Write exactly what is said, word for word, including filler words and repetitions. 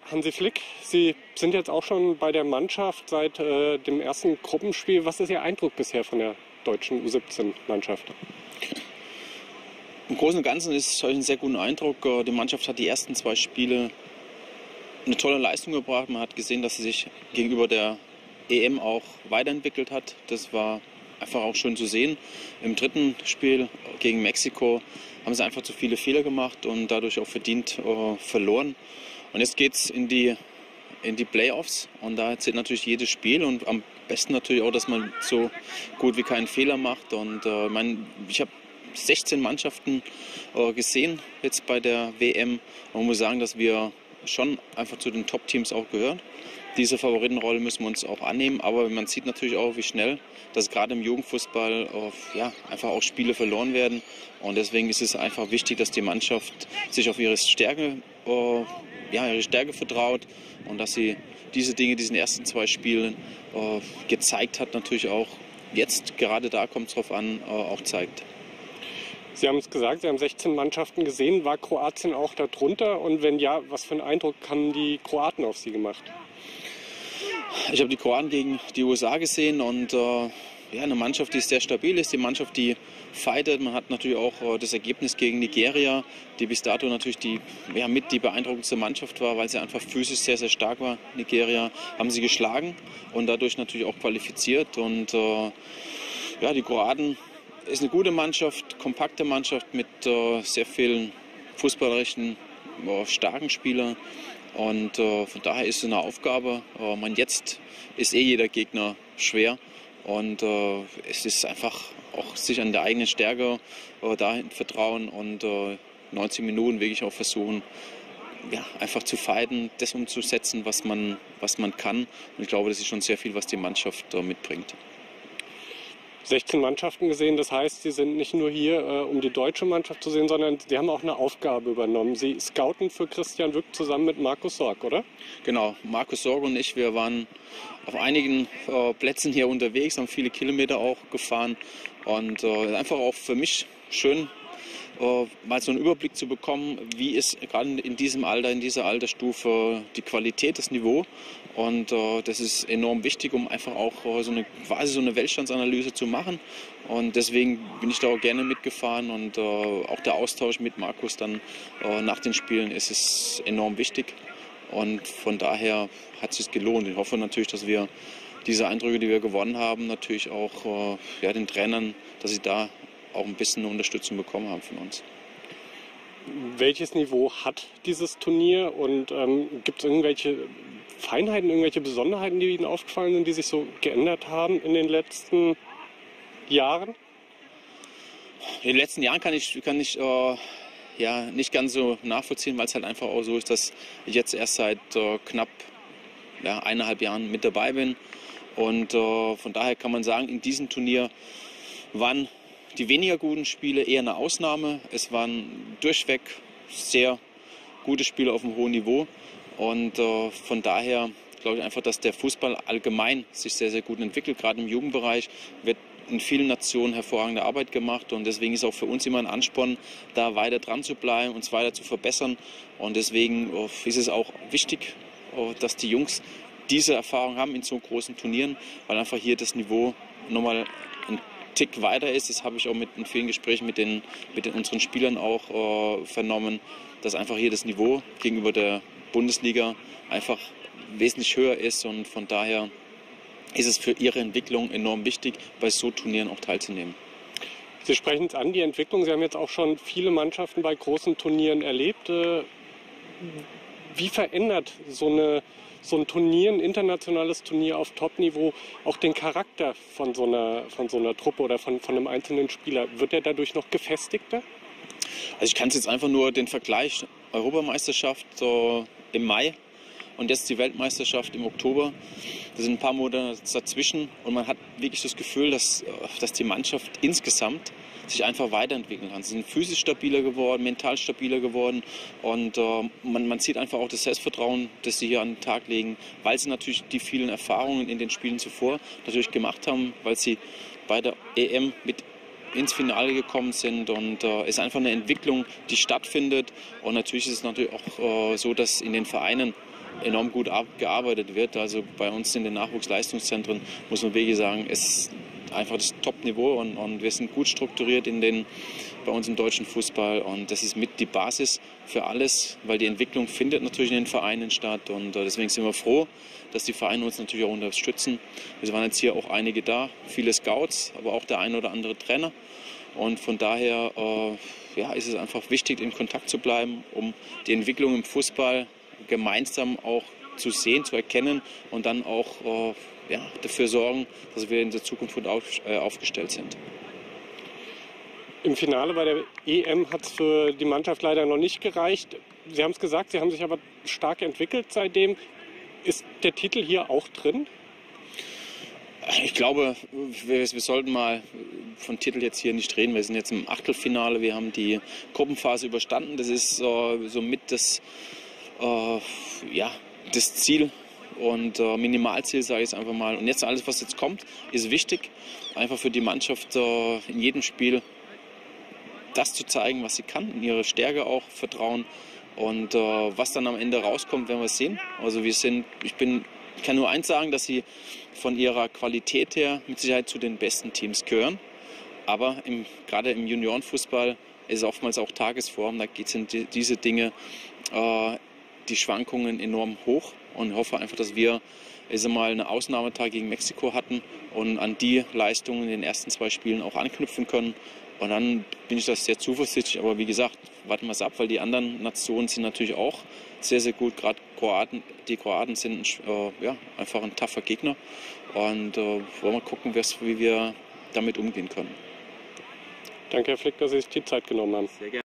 Hansi Flick, Sie sind jetzt auch schon bei der Mannschaft seit äh, dem ersten Gruppenspiel. Was ist Ihr Eindruck bisher von der deutschen U siebzehn Mannschaft? Im Großen und Ganzen ist es ein sehr guter Eindruck. Die Mannschaft hat die ersten zwei Spiele eine tolle Leistung gebracht. Man hat gesehen, dass sie sich gegenüber der E M auch weiterentwickelt hat. Das war einfach auch schön zu sehen. Im dritten Spiel gegen Mexiko haben sie einfach zu viele Fehler gemacht und dadurch auch verdient äh, verloren. Und jetzt geht es in die, in die Playoffs und da zählt natürlich jedes Spiel und am besten natürlich auch, dass man so gut wie keinen Fehler macht. Und äh, mein, ich habe sechzehn Mannschaften äh, gesehen jetzt bei der W M und man muss sagen, dass wir schon einfach zu den Top-Teams auch gehören. Diese Favoritenrolle müssen wir uns auch annehmen, aber man sieht natürlich auch, wie schnell, dass gerade im Jugendfußball äh, ja, einfach auch Spiele verloren werden. Und deswegen ist es einfach wichtig, dass die Mannschaft sich auf ihre Stärke, äh, ja, ihre Stärke vertraut und dass sie diese Dinge, diesen ersten zwei Spielen äh, gezeigt hat, natürlich auch jetzt, gerade da kommt es drauf an, äh, auch zeigt. Sie haben es gesagt, Sie haben sechzehn Mannschaften gesehen. War Kroatien auch darunter? Und wenn ja, was für einen Eindruck haben die Kroaten auf Sie gemacht? Ich habe die Kroaten gegen die U S A gesehen und äh, ja, eine Mannschaft, die sehr stabil ist, die Mannschaft, die fightet. Man hat natürlich auch äh, das Ergebnis gegen Nigeria, die bis dato natürlich die, ja, mit die beeindruckendste Mannschaft war, weil sie einfach physisch sehr, sehr stark war. Nigeria haben sie geschlagen und dadurch natürlich auch qualifiziert. Und äh, ja, die Kroaten ist eine gute Mannschaft, kompakte Mannschaft mit äh, sehr vielen fußballerischen, äh, starken Spielern. Und äh, von daher ist es eine Aufgabe. Äh, man, jetzt ist eh jeder Gegner schwer. Und äh, es ist einfach auch sich an der eigenen Stärke äh, dahin vertrauen und äh, neunzig Minuten wirklich auch versuchen, ja, einfach zu fighten, das umzusetzen, was man, was man kann. Und ich glaube, das ist schon sehr viel, was die Mannschaft äh, mitbringt. sechzehn Mannschaften gesehen, das heißt, Sie sind nicht nur hier, äh, um die deutsche Mannschaft zu sehen, sondern Sie haben auch eine Aufgabe übernommen. Sie scouten für Christian Wück zusammen mit Markus Sorg, oder? Genau, Markus Sorg und ich, wir waren auf einigen äh, Plätzen hier unterwegs, haben viele Kilometer auch gefahren und äh, einfach auch für mich schön, äh, mal so einen Überblick zu bekommen, wie ist gerade in diesem Alter, in dieser Altersstufe die Qualität, das Niveau. Und äh, das ist enorm wichtig, um einfach auch äh, so eine quasi so eine Weltstandsanalyse zu machen. Und deswegen bin ich da auch gerne mitgefahren und äh, auch der Austausch mit Markus dann äh, nach den Spielen ist es enorm wichtig. Und von daher hat es sich gelohnt. Ich hoffe natürlich, dass wir diese Eindrücke, die wir gewonnen haben, natürlich auch äh, ja, den Trainern, dass sie da auch ein bisschen Unterstützung bekommen haben von uns. Welches Niveau hat dieses Turnier und ähm, gibt es irgendwelche Feinheiten, irgendwelche Besonderheiten, die Ihnen aufgefallen sind, die sich so geändert haben in den letzten Jahren? In den letzten Jahren kann ich, kann ich äh, ja, nicht ganz so nachvollziehen, weil es halt einfach auch so ist, dass ich jetzt erst seit äh, knapp ja, eineinhalb Jahren mit dabei bin. Und äh, von daher kann man sagen, in diesem Turnier waren die weniger guten Spiele eher eine Ausnahme. Es waren durchweg sehr gute Spiele auf einem hohen Niveau. Und äh, von daher glaube ich einfach, dass der Fußball allgemein sich sehr, sehr gut entwickelt. Gerade im Jugendbereich wird in vielen Nationen hervorragende Arbeit gemacht. Und deswegen ist auch für uns immer ein Ansporn, da weiter dran zu bleiben, uns weiter zu verbessern. Und deswegen äh, ist es auch wichtig, äh, dass die Jungs diese Erfahrung haben in so großen Turnieren, weil einfach hier das Niveau nochmal ein Tick weiter ist. Das habe ich auch mit in vielen Gesprächen mit, den, mit den, unseren Spielern auch äh, vernommen, dass einfach hier das Niveau gegenüber der Bundesliga einfach wesentlich höher ist und von daher ist es für ihre Entwicklung enorm wichtig, bei so Turnieren auch teilzunehmen. Sie sprechen es an, die Entwicklung. Sie haben jetzt auch schon viele Mannschaften bei großen Turnieren erlebt. Wie verändert so, eine, so ein Turnier, ein internationales Turnier auf Top-Niveau, auch den Charakter von so einer, von so einer Truppe oder von, von einem einzelnen Spieler? Wird er dadurch noch gefestigter? Also ich kann es jetzt einfach nur den Vergleich Europameisterschaft so im Mai und jetzt die Weltmeisterschaft im Oktober. Da sind ein paar Monate dazwischen und man hat wirklich das Gefühl, dass, dass die Mannschaft insgesamt sich einfach weiterentwickeln kann. Sie sind physisch stabiler geworden, mental stabiler geworden und äh, man, man sieht einfach auch das Selbstvertrauen, das sie hier an den Tag legen, weil sie natürlich die vielen Erfahrungen in den Spielen zuvor natürlich gemacht haben, weil sie bei der E M mit ins Finale gekommen sind und es äh, ist einfach eine Entwicklung, die stattfindet und natürlich ist es natürlich auch äh, so, dass in den Vereinen enorm gut gearbeitet wird. Also bei uns in den Nachwuchsleistungszentren muss man wirklich sagen, es ist einfach das Top-Niveau und, und wir sind gut strukturiert in den, bei uns im deutschen Fußball und das ist mit die Basis für alles, weil die Entwicklung findet natürlich in den Vereinen statt und äh, deswegen sind wir froh, dass die Vereine uns natürlich auch unterstützen. Es waren jetzt hier auch einige da, viele Scouts, aber auch der ein oder andere Trainer und von daher äh, ja, ist es einfach wichtig, in Kontakt zu bleiben, um die Entwicklung im Fußball gemeinsam auch zu sehen, zu erkennen und dann auch äh, ja, dafür sorgen, dass wir in der Zukunft gut auf, äh, aufgestellt sind. Im Finale bei der E M hat es für die Mannschaft leider noch nicht gereicht. Sie haben es gesagt, Sie haben sich aber stark entwickelt seitdem. Ist der Titel hier auch drin? Ich glaube, wir, wir sollten mal von Titel jetzt hier nicht reden. Wir sind jetzt im Achtelfinale, wir haben die Gruppenphase überstanden. Das ist äh, somit das, äh, ja, das Ziel und äh, Minimalziel, sage ich jetzt einfach mal. Und jetzt alles, was jetzt kommt, ist wichtig. Einfach für die Mannschaft äh, in jedem Spiel das zu zeigen, was sie kann, in ihre Stärke auch vertrauen. Und äh, was dann am Ende rauskommt, werden wir sehen. Also wir sind, ich bin, ich kann nur eins sagen, dass sie von ihrer Qualität her mit Sicherheit zu den besten Teams gehören. Aber im, gerade im Juniorenfußball ist es oftmals auch Tagesform. Da geht sind die, diese Dinge, äh, die Schwankungen enorm hoch. Und ich hoffe einfach, dass wir ist mal einen Ausnahmetag gegen Mexiko hatten und an die Leistungen in den ersten zwei Spielen auch anknüpfen können. Und dann bin ich das sehr zuversichtlich. Aber wie gesagt, warten wir es ab, weil die anderen Nationen sind natürlich auch sehr, sehr gut. Gerade Kroaten, die Kroaten sind äh, ja, einfach ein tougher Gegner. Und äh, wollen wir gucken, wie wir damit umgehen können. Danke, Herr Flick, dass Sie sich die Zeit genommen haben. Sehr gerne.